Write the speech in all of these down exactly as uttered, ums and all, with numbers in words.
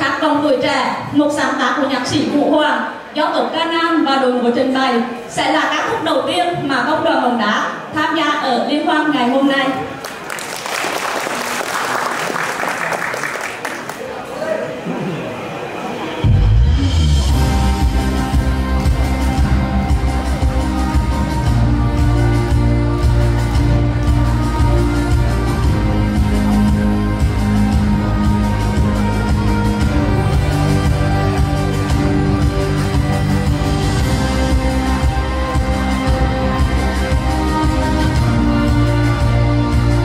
Hát Vòng Tuổi Trẻ, một sáng tác của nhạc sĩ Vũ Hoàng do tổ ca nam và đội ngũ trình bày, sẽ là ca khúc đầu tiên mà công đoàn bóng đá tham gia ở liên hoan ngày hôm nay. Hãy subscribe cho kênh Ghiền Mì Gõ để không bỏ lỡ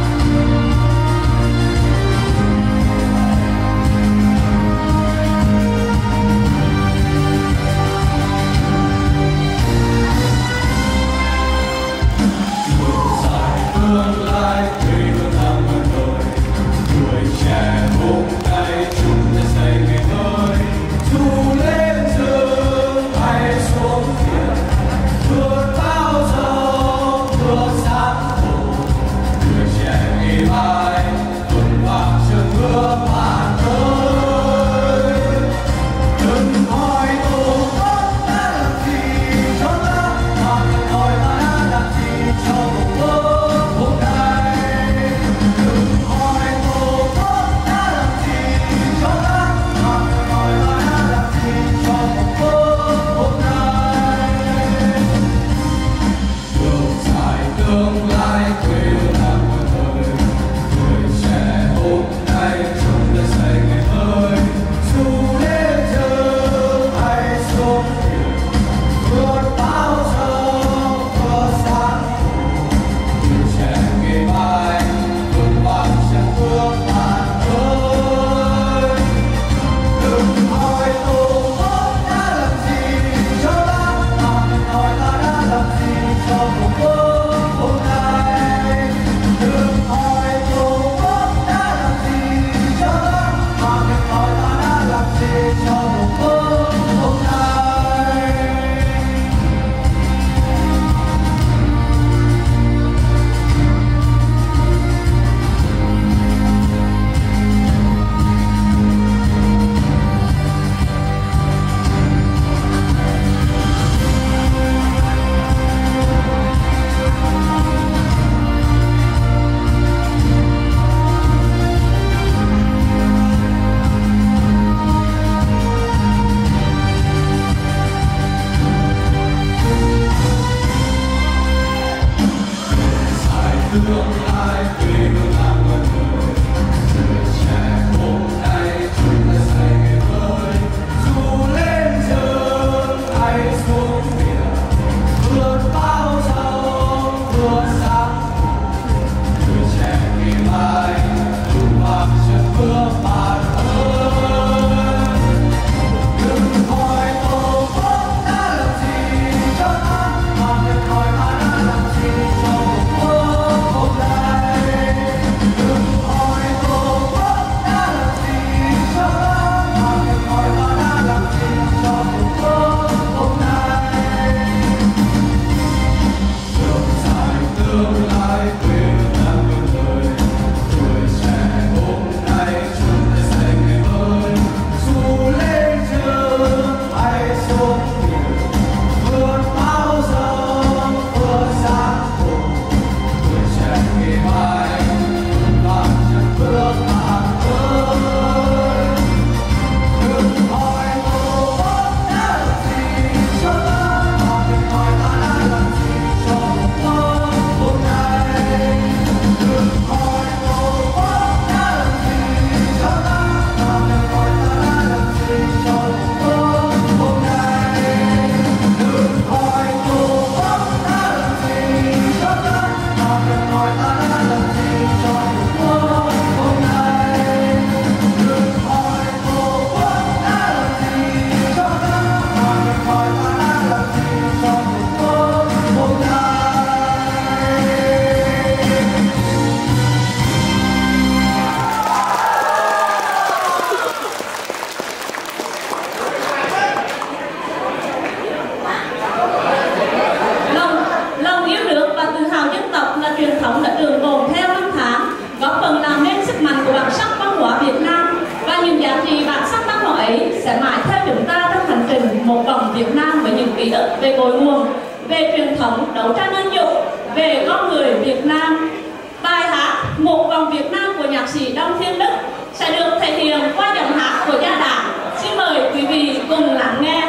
về cội nguồn, về truyền thống đấu tranh anh dũng, về con người Việt Nam. Bài hát Một Vòng Việt Nam của nhạc sĩ Đông Thiên Đức sẽ được thể hiện qua giọng hát của Gia Đạt. Xin mời quý vị cùng lắng nghe.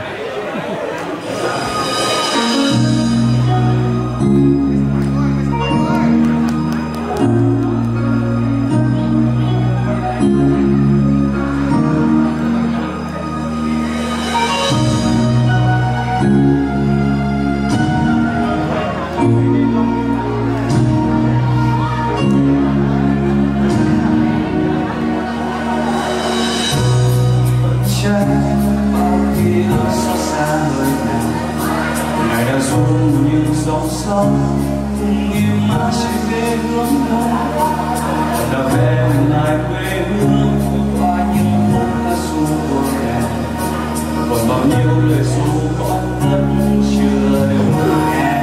dòng sông cùng im mãi sẽ về hướng đông, đã về lại quê hương qua những khúc ca ru buồn đèn, còn bao nhiêu lời ru con đất chưa được nghe.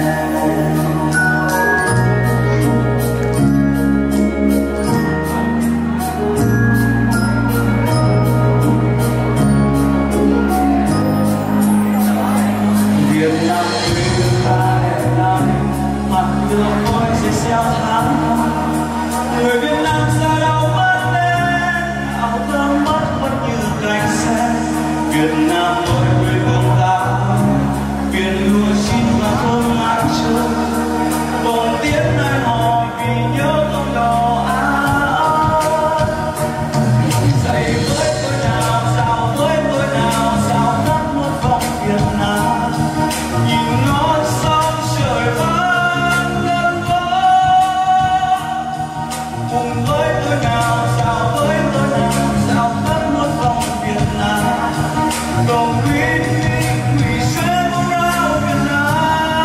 Việt Nam quê hương ta đẹp lắm, mặt đường khói sẽ xeo tháng năm. Người Việt Nam ra đâu mất lên, áo thơm mất mất như cánh sen. Việt Nam ơi quê hương ta, biển lúa chín và thơm ngát trời. Còn tiếng nói hỏi vì nhớ con đò áo. Dậy với tôi nào, sao với tôi nào, sao khắp một vòng Việt Nam. Nhìn ngó sông trời vẫn ngân vỡ. Cùng với tôi nào, sao với tôi nào, sao khắp một vòng Việt Nam. Cầu quý quỳ dưới bóng áo Việt Nam.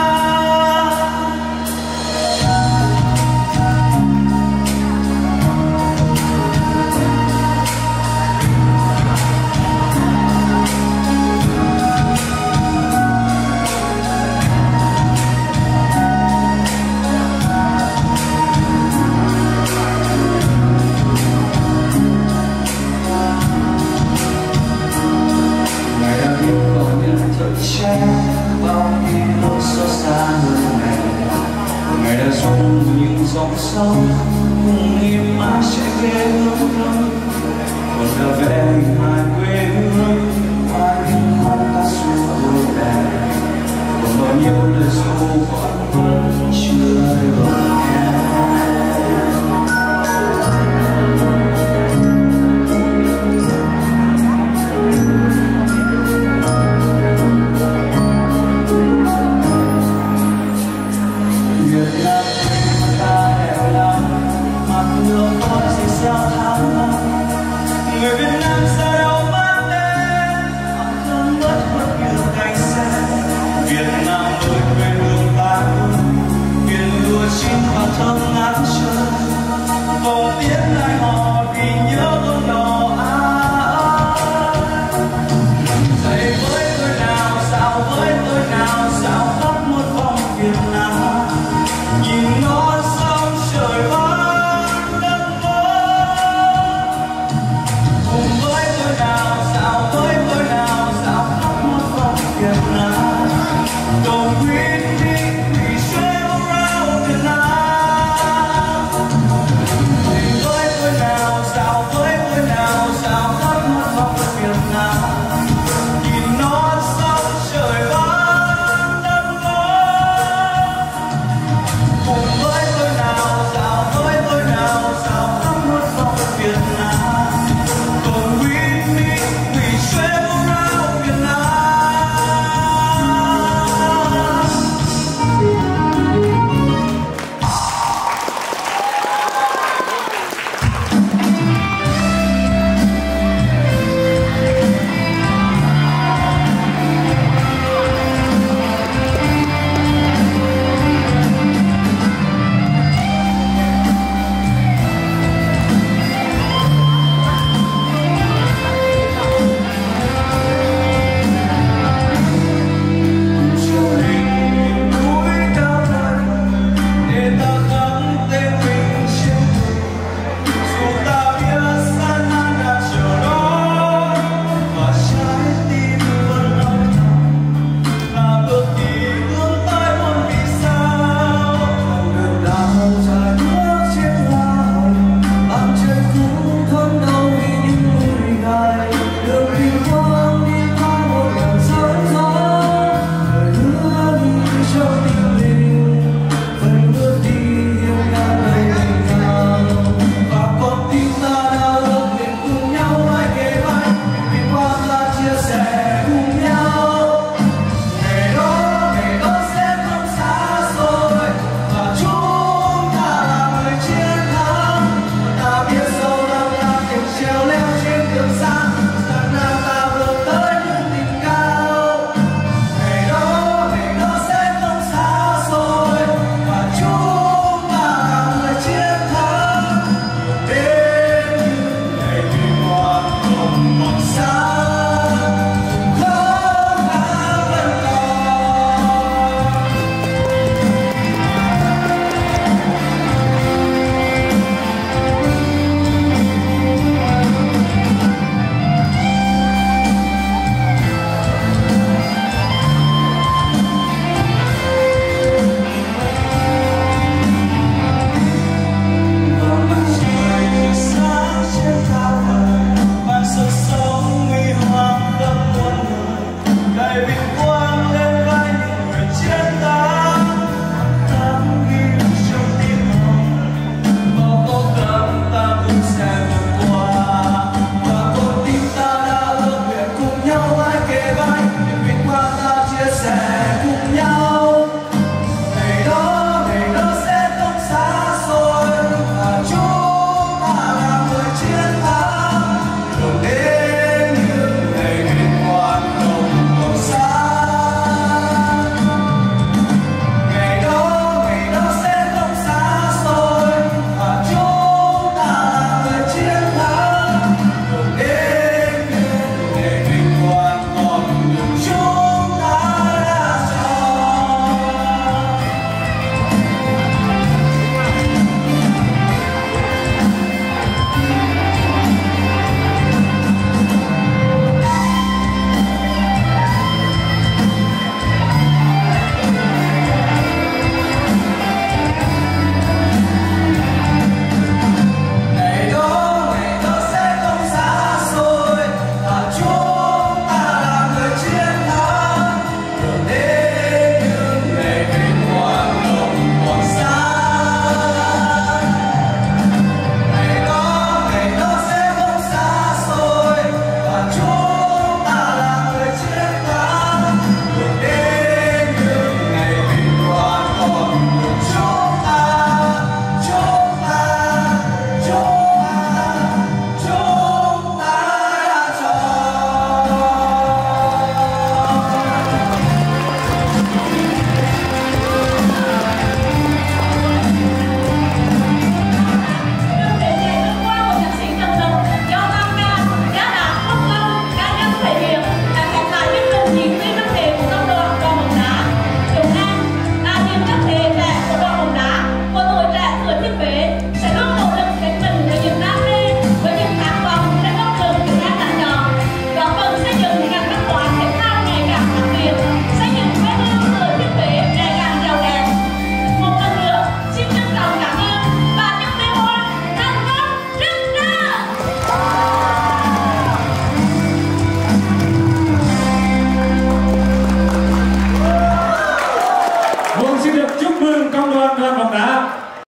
Ngày đã biết còn nhân thức che bao ký ức xót xa nơi này. Ngày đã dung những dòng sông cùng im mãi sẽ về hướng đông, còn đã về lại quê hương qua những khúc ca ru buồn đèn. Còn bao nhiêu lời ru con vẫn chưa được nghe. Việt Nam quê ta đẹp lắm, mặt nước khói sẽ xeo tháng năm. Người Việt Nam ra đâu mất lên, áo thơm mất mất như cánh sen. Việt Nam ơi quê hương ta, biển lúa chín và thơm ngát trời. Vòng tiếng lại hò vì nhớ con đò áo. Dậy với tôi nào, sao với tôi nào, sao khắp một vòng Việt Nam. Nhìn ngó sông trời vẫn ngân vỡ. Cùng với tôi Công đoàn đoàn bóng đá